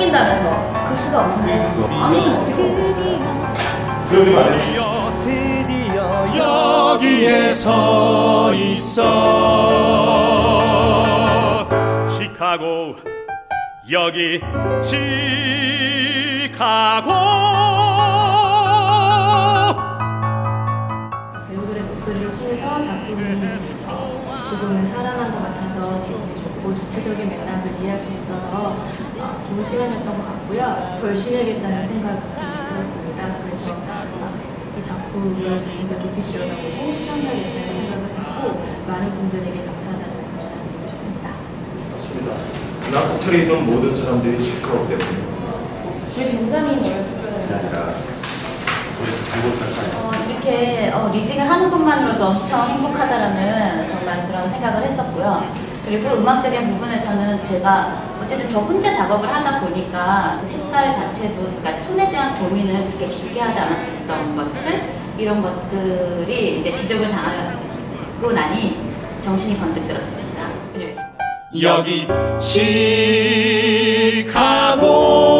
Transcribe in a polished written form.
땡긴다면서 그 수가 없는데 아니는 어떻게 먹겠어요? 들어주면 안 되지. 드디어 여기에 서 있어. 시카고 여기 시카고. 배우들의 목소리를 통해서 작품이 조금은 살아난 것 같아서 기분이 좋고 전체적인 맥락을 이해할 수 있어서 좋은 시간이었던 것 같고요. 더 열심히 해야겠다는 생각이 들었습니다. 그래서 이 작품을 조금 더 깊이 들여다보고 수정해야겠다는 생각을 했고 많은 분들에게 감사하다는 말씀 전해드리고 싶습니다. 맞습니다. 나 호텔에 있던 모든 사람들이 체크아웃 때문에. 왜 굉장히 넓어요? 이렇게 리딩을 하는 것만으로도 엄청 행복하다라는 정말 그런 생각을 했었고요. 그리고 음악적인 부분에서는 제가 어쨌든 저 혼자 작업을 하다 보니까 색깔 자체도, 그러니까 손에 대한 고민을 그렇게 깊게 하지 않았던 것들, 이런 것들이 이제 지적을 당하고 나니 정신이 번뜩 들었습니다. 여기 시카고.